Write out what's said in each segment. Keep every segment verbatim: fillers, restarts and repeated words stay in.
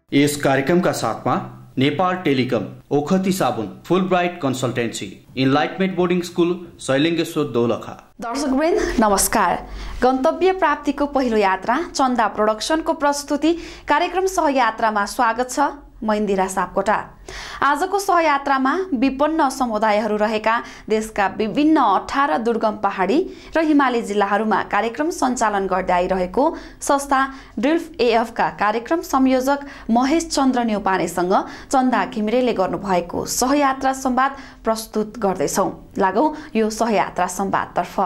यस कार्यक्रमका साथमा नेपाल टेलिकम, ओखती साबुन, Fulbright consultancy, enlightenment boarding school, Shailungeshwar Dolakha. दर्शकवृन्द नमस्कार। गन्तव्य प्राप्तिको पहिलो यात्रा चन्दा प्रोडक्सनको प्रस्तुति कार्यक्रम सहयात्रामा स्वागत छ। म इन्दिरा सापकोटा। आजको सहयात्रामा विपन्न समुदायहरू रहेका देशका विभिन्न अठार दुर्गम पहाडी र हिमाली जिल्लाहरूमा कार्यक्रम सञ्चालन गर्दै आइरहेको संस्था ड्रिल्फ एएफका कार्यक्रम संयोजक महेश चन्द्र न्यौपानेसँग चन्दा घिमिरेले गर्नुभएको सहयात्रा संवाद प्रस्तुत गर्दैछौँ। लागौं यो सहयात्रा संवादतर्फ।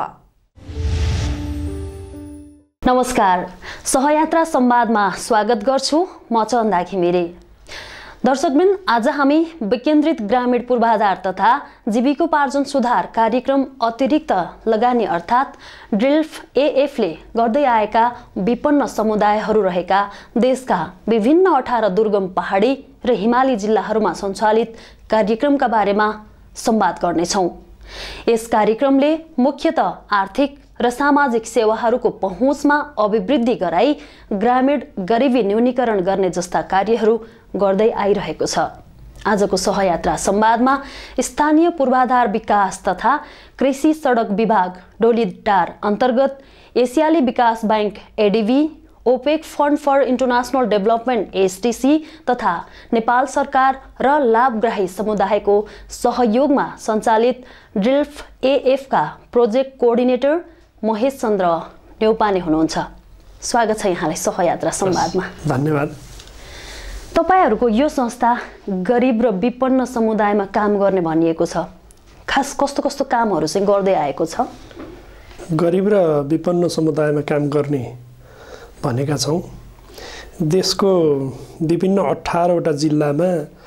नमस्कार, सहयात्रा संवादमा स्वागत गर्छु। म चन्दा घिमिरे। दर्शकवृन्द, आज हामी विकेन्द्रित ग्रामीण पूर्वाधार तथा जीविकोपार्जन सुधार कार्यक्रम अतिरिक्त लगानी अर्थात् ड्रिल्फ एएफले गर्दै आएका विपन्न समुदायहरू रहेका देशका विभिन्न अठार दुर्गम पहाडी र हिमाली जिल्लाहरूमा सञ्चालित कार्यक्रमका बारेमा संवाद गर्नेछौँ। यस कार्यक्रमले मुख्यतः आर्थिक र सामाजिक सेवाहरूको पहुँचमा अभिवृद्धि गराई ग्रामीण गरिबी न्यूनीकरण गर्ने जस्ता कार्यहरू गर्दै आइरहेको छ। आजको सहयात्रा संवादमा स्थानीय पूर्वाधार विकास तथा कृषि सडक विभाग डोलीटार अन्तर्गत एसियाली विकास bank ADB, OPEC fund for international development SDC तथा नेपाल सरकार र लाभग्राही समुदायको सहयोगमा सञ्चालित ड्रिल्फ एएफका प्रोजेक्ट कोअर्डिनेटर महेश चन्द्र न्यौपाने हुनुहुन्छ। स्वागत छ यहाँलाई सहयात्रा संवादमा। धन्यवाद। तपाईहरूको यो संस्था गरिब र विपन्न समुदायमा काम गर्ने भनिएको छ। खास कस्तो कस्तो कामहरू चाहिँ गर्दै आएको छ? गरिब र विपन्न समुदायमा काम गर्ने भनेका छौँ। देशको विभिन्न अठारवटा जिल्लामा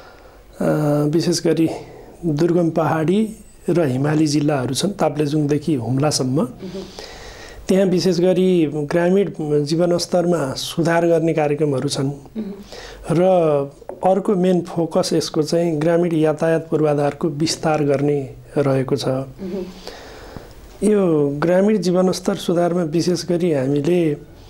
विशेष गरी दुर्गम पहाडी र हिमाली जिल्लाहरू छन्, ताप्लेजुङदेखि हुम्लासम्म। त्यहाँ विशेष गरी ग्रामीण जीवनस्तरमा सुधार गर्ने कार्यक्रमहरू छन् र अर्को मेन फोकस यसको चाहिँ ग्रामीण यातायात पूर्वाधारको विस्तार गर्ने रहेको छ। यो ग्रामीण जीवनस्तर सुधारमा विशेष गरी हामीले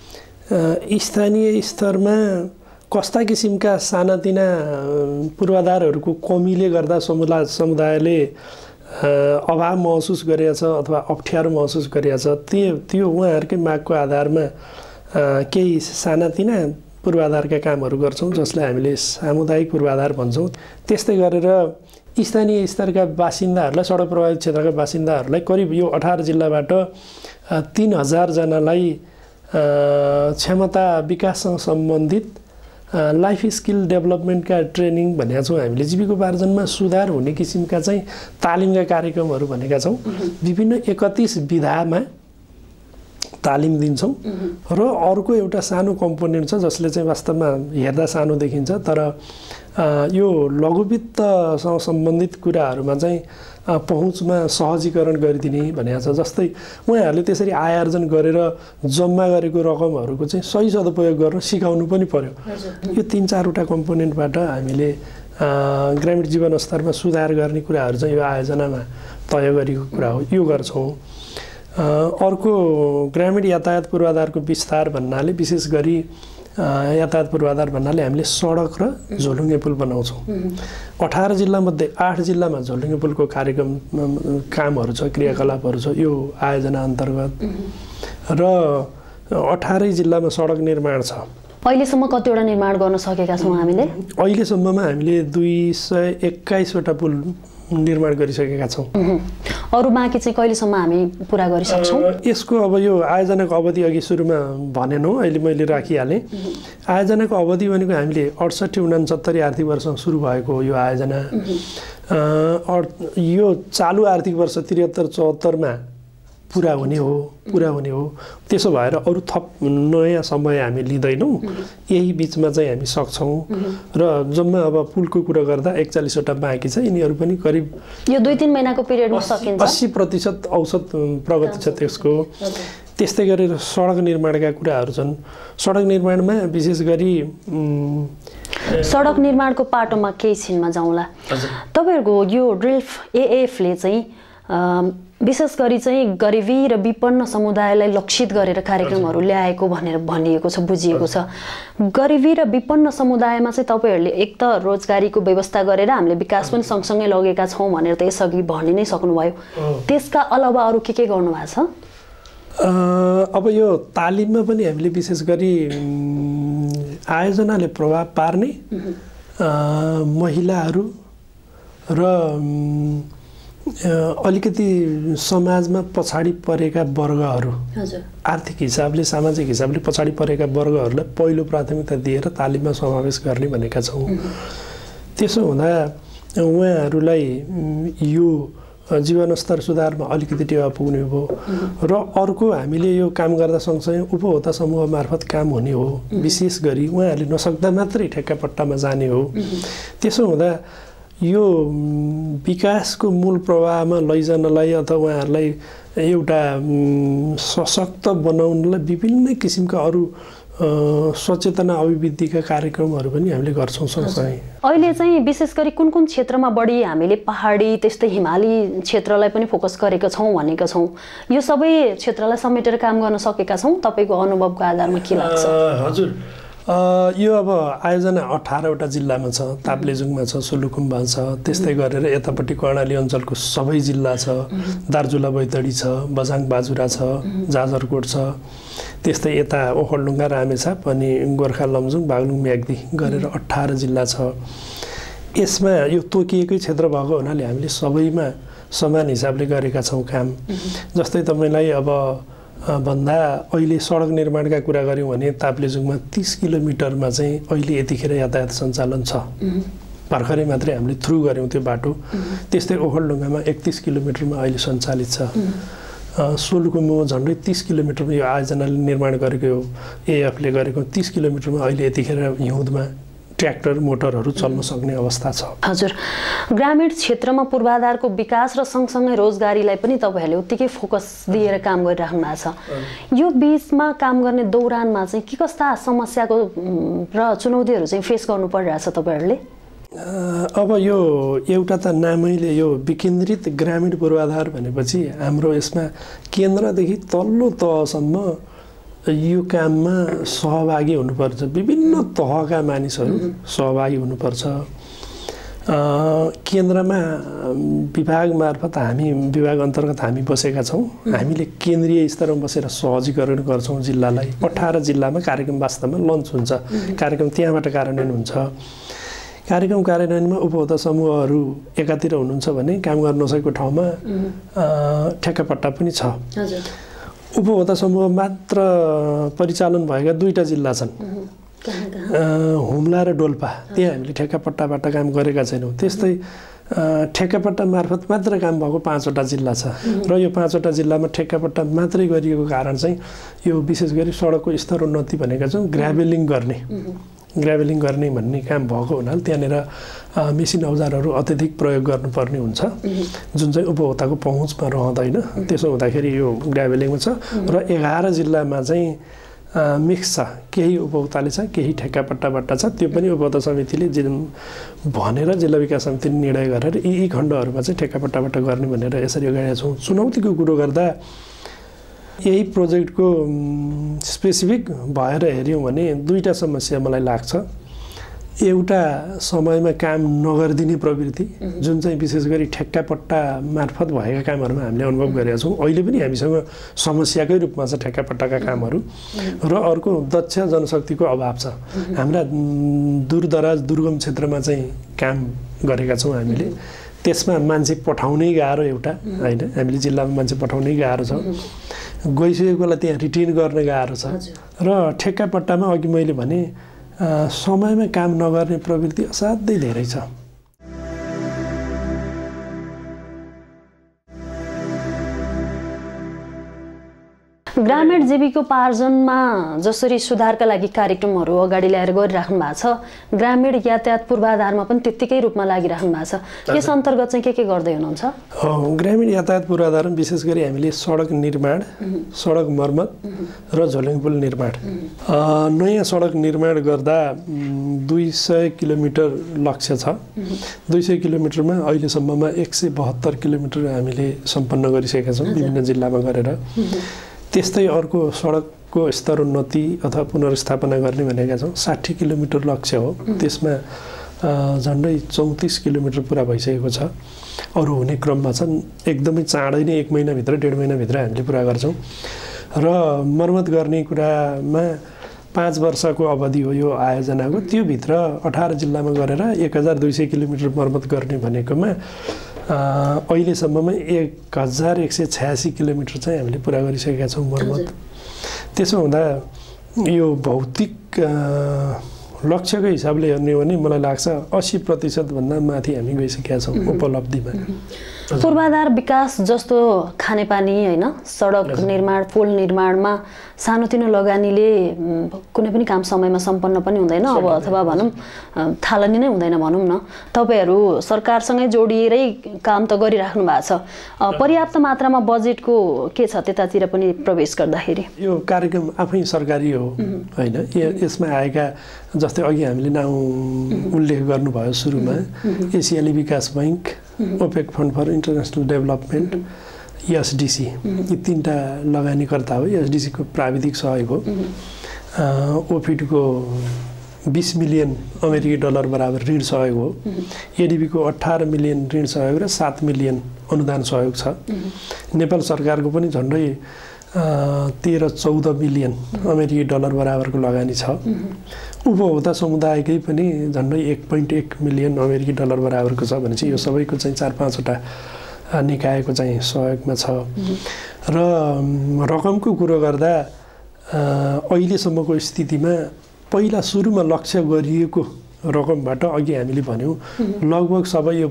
स्थानीय स्तरमा कस्ता किसिमका सानातिना पूर्वाधारहरूको कमीले गर्दा समुदाय समुदायले अभाव महसुस गरेको छ अथवा अप्ठ्यारो महसुस गरेको छ, त्यो त्यो उहाँहरूकै मागको आधारमा केही सानातिना पूर्वाधारका कामहरू गर्छौँ, जसलाई हामीले सामुदायिक पूर्वाधार भन्छौँ। त्यस्तै गरेर स्थानीय स्तरका बासिन्दाहरूलाई, सडक प्रभावित क्षेत्रका बासिन्दाहरूलाई करिब यो अठार जिल्लाबाट तिन हजारजनालाई क्षमता विकाससँग सम्बन्धित लाइफ स्किल डेभलपमेन्टका ट्रेनिङ भनेका छौँ। हामीले जीविकोपार्जनमा सुधार हुने किसिमका चाहिँ तालिमका कार्यक्रमहरू भनेका छौँ। विभिन्न एकतिस विधामा तालिम दिन्छौँ र अर्को एउटा सानो कम्पोनेन्ट छ जसले चाहिँ वास्तवमा हेर्दा सानो देखिन्छ, तर यो लघुवित्तसँग सम्बन्धित कुराहरूमा चाहिँ पहुँचमा सहजीकरण गरिदिने भनेको छ। जस्तै उहाँहरूले त्यसरी आय आर्जन गरेर जम्मा गरेको रकमहरूको चाहिँ सही सदुपयोग गर्न सिकाउनु पनि पर्यो। यो तिन चारवटा कम्पोनेन्टबाट हामीले ग्रामीण जीवनस्तरमा सुधार गर्ने कुराहरू चाहिँ यो आयोजनामा तय गरेको कुरा हो, यो गर्छौँ। अर्को ग्रामीण यातायात पूर्वाधारको विस्तार भन्नाले विशेष गरी यातायात पूर्वाधार भन्नाले हामीले सडक र झोलुङ्गे पुल बनाउँछौँ। अठार जिल्लामध्ये आठ जिल्लामा झोलुङ्गे पुलको कार्यक्रम कामहरू छ, क्रियाकलापहरू छ यो आयोजना अन्तर्गत, र अठारै जिल्लामा सडक निर्माण छ। अहिलेसम्म कतिवटा निर्माण गर्न सकेका छौँ हामीले? अहिलेसम्ममा हामीले दुई सय एक्काइसवटा पुल निर्माण गरिसकेका छौँ। अरू बाँकी चाहिँ कहिलेसम्म हामी पुरा गरिसक्छौँ? यसको अब यो आयोजनाको अवधि अघि सुरुमा भनेनौँ, अहिले मैले राखिहालेँ। आयोजनाको अवधि भनेको हामीले अडसट्ठी उनासत्तरी आर्थिक वर्षमा सुरु भएको हो यो आयोजना। यो चालु आर्थिक वर्ष त्रिहत्तर चौहत्तरमा पुरा हुने हो पुरा हुने हो त्यसो भएर अरू थप नयाँ समय हामी लिँदैनौँ, यही बिचमा चाहिँ हामी सक्छौँ। र जम्मा अब पुलको कुरा गर्दा एकचालिसवटा बाँकी छ, यिनीहरू पनि करिब यो दुई तिन महिनाको पिरियडमा सकिन्छ। अस्सी प्रतिशत औसत प्रगति छ त्यसको। त्यस्तै गरेर सडक निर्माणका कुराहरू छन्। सडक निर्माणमा विशेष गरी सडक निर्माणको पाटोमा केही छिनमा जाउँला। तपाईँहरूको यो ड्रिल्फ एएफले चाहिँ विशेष गरी चाहिँ गरिबी र विपन्न समुदायलाई लक्षित गरेर कार्यक्रमहरू ल्याएको भनेर भनिएको छ, बुझिएको छ। गरिबी र विपन्न समुदायमा चाहिँ तपाईँहरूले एक त रोजगारीको व्यवस्था गरेर हामीले विकास पनि सँगसँगै लगेका छौँ भनेर त यसअघि भनि नै सक्नुभयो। त्यसका अलावा अरू के के गर्नुभएको छ? अब यो तालिममा पनि हामीले विशेष गरी आयोजनाले प्रभाव पार्ने महिलाहरू र अलिकति समाजमा पछाडि परेका वर्गहरू, आर्थिक हिसाबले सामाजिक हिसाबले पछाडि परेका वर्गहरूलाई पहिलो प्राथमिकता दिएर तालिममा समावेश गर्ने भनेका छौँ। त्यसो हुँदा उहाँहरूलाई यो जीवनस्तर सुधारमा अलिकति टेवा पुग्ने हो र अर्को हामीले यो काम गर्दा सँगसँगै उपभोक्ता समूह मार्फत काम हुने हो। विशेष गरी उहाँहरूले नसक्दा मात्रै ठेक्कापट्टामा जाने हो। त्यसो हुँदा यो विकासको मूल प्रवाहमा लैजानलाई अथवा उहाँहरूलाई एउटा सशक्त बनाउनलाई विभिन्न किसिमका अरू सचेतना अभिवृद्धिका कार्यक्रमहरू पनि हामीले गर्छौँ सँगसँगै। अहिले चाहिँ विशेष गरी कुन कुन क्षेत्रमा बढी हामीले पहाडी त्यस्तै हिमाली क्षेत्रलाई पनि फोकस गरेका छौँ भनेका छौँ? यो सबै क्षेत्रलाई समेटेर काम गर्न सकेका छौँ तपाईँको अनुभवको आधारमा के लाग्छ? हजुर, यो अब आयोजना अठारवटा जिल्लामा छ। ताप्लेजुङमा छ, सोलुखुम्बा छ, त्यस्तै गरेर यतापट्टि कर्णाली अञ्चलको सबै जिल्ला छ, दार्चुला बैतडी छ, बझाङ बाजुरा छ, जाजरकोट छ, त्यस्तै यता ओखलढुङ्गा रामेछाप अनि गोर्खा लमजुङ बागलुङ म्याग्दी गरेर अठार जिल्ला छ। यसमा यो तोकिएकै क्षेत्र भएको हुनाले हामीले सबैमा समान हिसाबले गरेका छौँ काम। जस्तै तपाईँलाई अब भन्दा अहिले सडक निर्माणका कुरा गऱ्यौँ भने ताप्लेजुङमा तीस किलोमिटरमा चाहिँ अहिले यतिखेर यातायात सञ्चालन छ। भर्खरै मात्रै हामीले थ्रु गऱ्यौँ त्यो बाटो। त्यस्तै ओखलढुङ्गामा एकतिस किलोमिटरमा अहिले सञ्चालित छ। सोलुखुम्बुमा झन्डै तीस किलोमिटरमा यो आयोजनाले निर्माण गरेको एएफले गरेको तीस किलोमिटरमा अहिले यतिखेर हिउँदमा ट्र्याक्टर मोटरहरू चल्न सक्ने अवस्था छ। हजुर, ग्रामीण क्षेत्रमा पूर्वाधारको विकास र सँगसँगै रोजगारीलाई पनि तपाईँहरूले उत्तिकै फोकस दिएर काम गरिराख्नु भएको छ। यो बिचमा काम गर्ने दौरानमा चाहिँ के कस्ता समस्याको र चुनौतीहरू चाहिँ फेस गर्नु परिरहेछ तपाईँहरूले? अब यो एउटा त नामैले यो विकेन्द्रित ग्रामीण पूर्वाधार भनेपछि हाम्रो यसमा केन्द्रदेखि तल्लो तहसम्म यो काममा सहभागी हुनुपर्छ। विभिन्न तहका मानिसहरू सहभागी हुनुपर्छ। केन्द्रमा विभाग मार्फत हामी विभाग अन्तर्गत हामी बसेका छौँ। हामीले केन्द्रीय स्तरमा बसेर सहजीकरण गर्छौँ जिल्लालाई। अठार जिल्लामा कार्यक्रम वास्तवमा लन्च हुन्छ। कार्यक्रम त्यहाँबाट कार्यान्वयन हुन्छ। कार्यक्रम कार्यान्वयनमा उपभोक्ता समूहहरू एकातिर हुनुहुन्छ भने काम गर्न नसकेको ठाउँमा ठेक्कापट्टा पनि छ। उपभोक्ता समूह मात्र परिचालन भएका दुईवटा जिल्ला छन्, हुम्ला र डोल्पा। त्यहाँ हामीले ठेक्कापट्टाबाट काम गरेका छैनौँ। त्यस्तै ठेक्कापट्टा मार्फत मात्र काम भएको पाँचवटा जिल्ला छ र यो पाँचवटा जिल्लामा ठेक्कापट्टा मात्रै गरिएको कारण चाहिँ यो विशेष गरी सडकको स्तर उन्नति भनेका छौँ ग्राभेलिङ गर्ने ग्राभेलिङ गर्ने भन्ने काम भएको हुनाले त्यहाँनिर मेसिन औजारहरू अत्यधिक प्रयोग गर्नुपर्ने हुन्छ जुन चाहिँ उपभोक्ताको पहुँचमा रहँदैन। त्यसो हुँदाखेरि यो ग्राभेलिङमा छ र एघार जिल्लामा चाहिँ मिक्स छ। केही उपभोक्ताले छ, केही ठेक्कापट्टाबाट छ। त्यो पनि उपभोक्ता समितिले भनेर जिल्ला विकास समितिले निर्णय गरेर यी यी खण्डहरूमा चाहिँ ठेक्कापट्टाबाट गर्ने भनेर यसरी अगाडि छौँ। चुनौतीको कुरो गर्दा यही प्रोजेक्टको स्पेसिफिक भएर हेऱ्यौँ भने दुईवटा समस्या मलाई लाग्छ। एउटा समयमा काम नगरिदिने प्रवृत्ति जुन चाहिँ विशेष गरी ठेक्कापट्टा मार्फत भएका कामहरूमा हामीले अनुभव गरेका छौँ। अहिले पनि हामीसँग समस्याकै रूपमा छ ठेक्कापट्टाका कामहरू। र अर्को दक्ष जनशक्तिको अभाव छ। हाम्रा दूरदराज दुर्गम क्षेत्रमा चाहिँ काम गरेका छौँ हामीले। त्यसमा मान्छे पठाउनै गाह्रो एउटा होइन। हामीले जिल्लामा मान्छे पठाउनै गाह्रो छ। गइसकेकोलाई त्यहाँ रिटेन गर्न गाह्रो छ। र ठेक्कापट्टामा अघि मैले भने समयमा काम नगर्ने प्रवृत्ति असाध्यै धेरै छ। ग्रामीण जीविकोपार्जनमा जसरी सुधारका लागि कार्यक्रमहरू अगाडि ल्याएर गरिराख्नु भएको छ, ग्रामीण यातायात पूर्वाधारमा पनि त्यत्तिकै रूपमा लागिराख्नु भएको छ। यस अन्तर्गत चाहिँ के के गर्दै हुनुहुन्छ? ग्रामीण यातायात पूर्वाधारमा विशेष गरी हामीले सडक निर्माण, सडक मर्मत र झोलुङ पुल निर्माण। नयाँ सडक निर्माण गर्दा दुई सय किलोमिटर लक्ष्य छ। दुई सय किलोमिटरमा अहिलेसम्ममा एक सय बहत्तर किलोमिटर हामीले सम्पन्न गरिसकेका छौँ विभिन्न जिल्लामा गरेर। त्यस्तै अर्को सडकको स्तरोन्नति अथवा पुनर्स्थापना गर्ने भनेका छौँ। साठी किलोमिटर लक्ष्य हो, त्यसमा झन्डै चौतिस किलोमिटर पुरा भइसकेको छ। अरू हुने क्रममा छन्। एकदमै चाँडै नै एक महिनाभित्र डेढ महिनाभित्र हामीले पुरा गर्छौँ। र मर्मत गर्ने कुरामा पाँच वर्षको अवधि हो यो आयोजनाको। त्योभित्र अठार जिल्लामा गरेर एक हजार दुई सय किलोमिटर मर्मत गर्ने भनेकोमा अहिलेसम्ममा एक हजार एक सय छयासी किलोमिटर चाहिँ हामीले पुरा गरिसकेका छौँ मर्मत। त्यसो हुँदा यो भौतिक लक्ष्यको हिसाबले हेर्ने हो भने मलाई लाग्छ अस्सी प्रतिशतभन्दा माथि हामी गइसकेका छौँ उपलब्धिमा। पूर्वाधार विकास जस्तो खानेपानी होइन, सडक निर्माण, पुल निर्माणमा सानोतिनो लगानीले कुनै पनि काम समयमा सम्पन्न पनि हुँदैन अब, अथवा भनौँ थालनी नै हुँदैन भनौँ न। तपाईँहरू सरकारसँगै जोडिएरै काम त गरिराख्नु भएको छ। पर्याप्त मात्रामा बजेटको के छ त्यतातिर पनि प्रवेश गर्दाखेरि? यो कार्यक्रम आफै सरकारी हो होइन। यसमा आएका जस्तै अघि हामीले नाउँ उल्लेख गर्नुभयो सुरुमा, एसियाली विकास bank, OPEC fund for international development, SDC, यी तिनवटा लगानीकर्ता हो। एसडिसीको प्राविधिक सहयोग हो। ओपिडीको बीस मिलियन अमेरिकी डलर बराबर ऋण सहयोग हो। एडिबीको अठार मिलियन ऋण सहयोग र सात मिलियन अनुदान सहयोग छ। नेपाल सरकारको पनि झन्डै तेह्र चौध मिलियन अमेरिकी डलर बराबरको लगानी छ। उपभोक्ता समुदायकै पनि झन्डै एक पोइन्ट एक मिलियन अमेरिकी डलर बराबरको छ भने चाहिँ यो सबैको चाहिँ चार पाँचवटा निकायको चाहिँ सहयोगमा छ। र रकमको कुरो गर्दा अहिलेसम्मको स्थितिमा पहिला सुरुमा लक्ष्य गरिएको रकमबाट अघि हामीले भन्यौँ लगभग सबै यो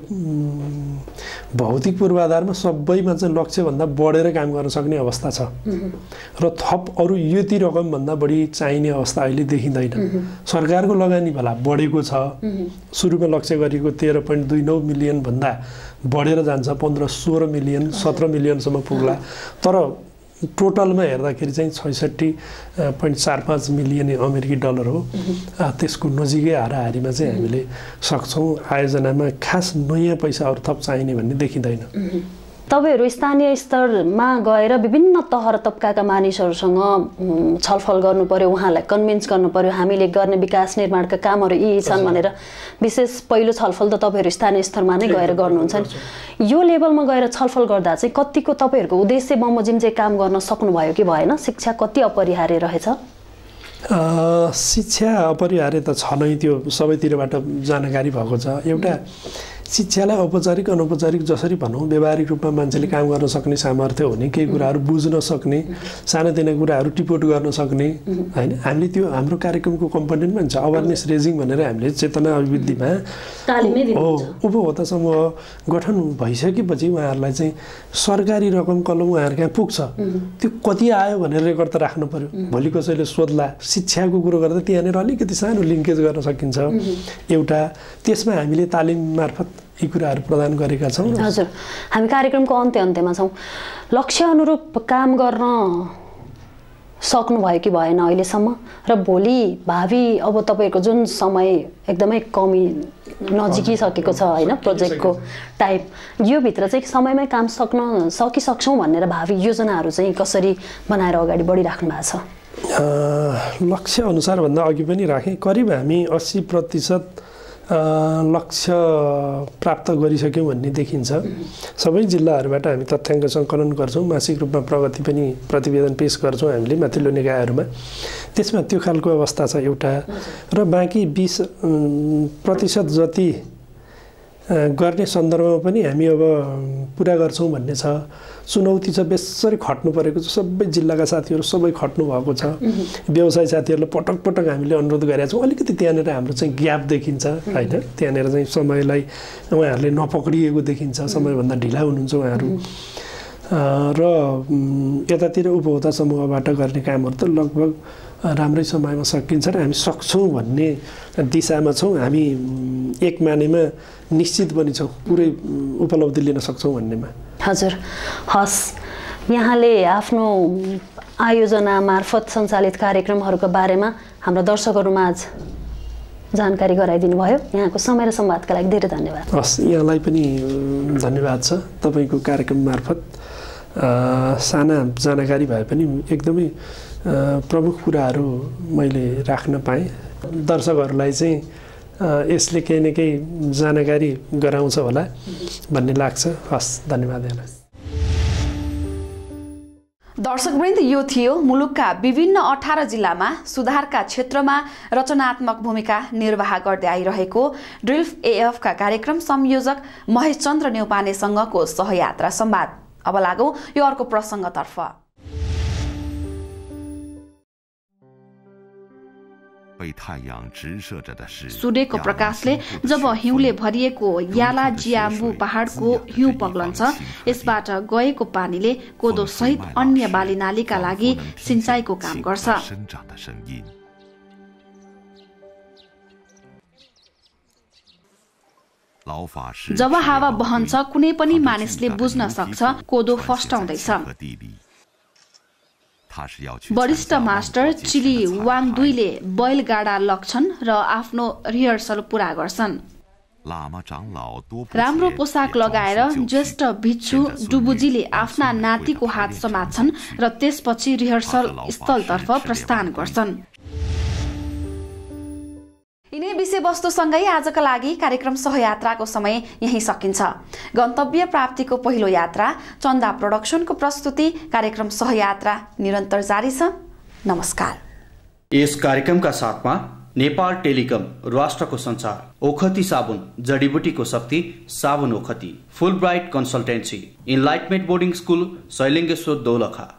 भौतिक पूर्वाधारमा सबैमा चाहिँ लक्ष्यभन्दा बढेर काम गर्न सक्ने अवस्था छ। र थप अरू यति रकमभन्दा बढी चाहिने अवस्था अहिले देखिँदैन। सरकारको लगानी भला बढेको छ। सुरुमा लक्ष्य गरेको तेह्र पोइन्ट दुई नौ मिलियनभन्दा बढेर जान्छ, पन्ध्र सोह्र मिलियन सत्र मिलियनसम्म पुग्ला। तर टोटलमा हेर्दाखेरि चाहिँ छैसठी पोइन्ट चार पाँच मिलियन अमेरिकी डलर हो। त्यसको नजिकै हाराहारीमा चाहिँ हामीले सक्छौँ। आयोजनामा खास नयाँ पैसाहरू थप चाहिने भन्ने देखिँदैन। तपाईहरू स्थानीय स्तरमा गएर विभिन्न तह र तबकाका मानिसहरूसँग छलफल गर्नु पर्यो, उहाँलाई कन्भिन्स गर्नु पर्यो हामीले गर्ने विकास निर्माणका कामहरू यी छन् भनेर। विशेष पहिलो छलफल त तपाईहरू स्थानीय स्तरमा नै गएर गर्नुहुन्छ। यो लेभलमा गएर छलफल गर्दा चाहिँ कतिको तपाईहरूको उद्देश्य बमोजिम चाहिँ काम गर्न सक्नुभयो कि भएन? शिक्षा कति अपरिहार्य रहेछ? शिक्षा अपरिहार्य त छ नै, त्यो सबैतिरबाट जानकारी भएको छ। एउटा शिक्षालाई औपचारिक अनौपचारिक जसरी भनौँ व्यावहारिक रूपमा मान्छेले काम गर्न सक्ने सामर्थ्य हुने, केही कुराहरू बुझ्न सक्ने, सानातिना कुराहरू टिपोट गर्न सक्ने होइन। हामीले त्यो हाम्रो कार्यक्रमको कम्पोनेन्टमा हुन्छ अवेरनेस रेजिङ भनेर हामीले चेतना अभिवृद्धिमा हो उपभोक्ता समूह गठन भइसकेपछि उहाँहरूलाई चाहिँ सरकारी रकम कलम उहाँहरू कहाँ पुग्छ त्यो कति आयो भनेर रेकर्ड त राख्नु पर्यो। भोलि कसैले सोध्ला शिक्षाको कुरो गर्दा त्यहाँनिर अलिकति सानो लिङ्केज गर्न सकिन्छ। एउटा त्यसमा हामीले तालिम मार्फत यी कुराहरू प्रदान गरेका छौँ। हजुर, हामी कार्यक्रमको अन्त्य अन्त्यमा छौँ। लक्ष्य अनुरूप काम गर्न सक्नुभयो कि भएन अहिलेसम्म? र भोलि भावी अब तपाईँहरूको जुन समय एकदमै कमी नजिकिसकेको छ होइन प्रोजेक्टको टाइम, यो भित्र चाहिँ समयमै काम सक्न सकिसक्छौँ भनेर भावी योजनाहरू चाहिँ कसरी बनाएर अगाडि बढिराख्नु भएको छ? लक्ष्य अनुसार भन्दा अघि पनि राखेँ, करिब हामी अस्सी प्रतिशत लक्ष्य प्राप्त गरिसक्यौँ भन्ने देखिन्छ। सबै जिल्लाहरूबाट हामी तथ्याङ्क सङ्कलन गर्छौँ, मासिक रूपमा प्रगति पनि प्रतिवेदन पेश गर्छौँ हामीले माथिल्लो निकायहरूमा। त्यसमा त्यो खालको अवस्था छ एउटा। र बाँकी बिस प्रतिशत जति गर्ने सन्दर्भमा पनि हामी अब पुरा गर्छौँ भन्ने छ। चुनौती छ, बेसरी खट्नु परेको छ। सबै जिल्लाका साथीहरू सबै खट्नु भएको छ। व्यवसाय साथीहरूलाई पटक पटक हामीले अनुरोध गरेका छौँ। अलिकति त्यहाँनिर हाम्रो चाहिँ ग्याप देखिन्छ होइन। त्यहाँनिर चाहिँ समयलाई उहाँहरूले नपक्रिएको देखिन्छ, समयभन्दा ढिला हुनुहुन्छ उहाँहरू। र यतातिर उपभोक्ता समूहबाट गर्ने कामहरू त लगभग राम्रै समयमा सकिन्छ र हामी सक्छौँ भन्ने दिशामा छौँ। हामी एक मानेमा निश्चित पनि छौँ पुरै उपलब्धि लिन सक्छौँ भन्नेमा। हजुर, हस्, यहाँले आफ्नो आयोजना मार्फत सञ्चालित कार्यक्रमहरूका बारेमा हाम्रो दर्शकहरूमाझ जानकारी गराइदिनु भयो। यहाँको समय र संवादका लागि धेरै धन्यवाद। हस्, यहाँलाई पनि धन्यवाद छ। तपाईँको कार्यक्रम मार्फत साना जानकारी भए पनि एकदमै प्रमुख कुराहरू मैले राख्न पाएँ। दर्शकहरूलाई चाहिँ यसले केही न केही जानकारी गराउँछ होला भन्ने लाग्छ। हस्, धन्यवाद यहाँलाई। दर्शकवृन्द, यो थियो मुलुकका विभिन्न अठार जिल्लामा सुधारका क्षेत्रमा रचनात्मक भूमिका निर्वाह गर्दै आइरहेको ड्रिल्फ एएफका कार्यक्रम संयोजक महेश चन्द्र न्यौपानेसँगको सहयात्रा संवाद। अब लागौं यो अर्को प्रसङ्गतर्फ। सूर्यको प्रकाशले जब हिउँले भरिएको याला जियाम्बु पहाडको हिउँ पग्लन्छ, यसबाट गएको पानीले कोदो सहित अन्य बाली नालीका लागि सिंचाइको काम गर्छ। जब हावा बहन्छ, कुनै पनि मानिसले बुझ्न सक्छ कोदो फस्टाउँदैछ। वरिष्ठ मास्टर चिली वाङ दुईले बैलगाडा लग्छन् र आफ्नो रिहर्सल पूरा गर्छन्। राम्रो पोसाक लगाएर ज्येष्ठ भिक्षु डुबुजीले आफ्ना नातिको हात समात्छन् र त्यसपछि रिहर्सल स्थलतर्फ प्रस्थान गर्छन्। यिनै विषयवस्तुसँगै आजका लागि कार्यक्रम सहयात्राको समय यही सकिन्छ। गन्तव्य प्राप्तिको पहिलो यात्रा चन्दा प्रोडक्सनको प्रस्तुति कार्यक्रम सहयात्रा निरन्तर जारी छ। नमस्कार। यस कार्यक्रमका साथमा नेपाल टेलिकम, राष्ट्रको संचार, ओखती साबुन, जडीबुटीको शक्ति, साबुन ओखती, Fulbright consultancy, enlightenment boarding school, Shailungeshwar Dolakha.